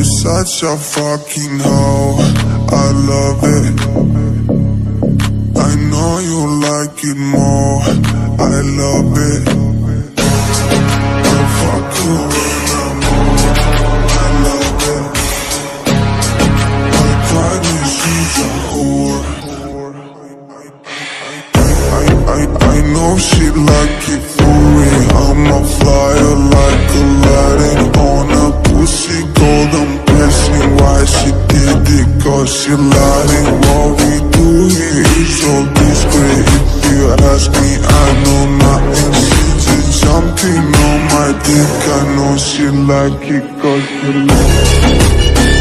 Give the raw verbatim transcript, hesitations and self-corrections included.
such a fucking hoe, I love it. I know you like it more, I love it. I fuck you when I'm on, I love it. I cried when she's a whore. I, I, I know she like it for me. I'm a flyer like Aladdin on a pussy golden blessing. Why she did it? Cause she lying. What we do here is so discreet. If you ask me, I know nothing. She just jumping on my dick. I know she like it cause she like it.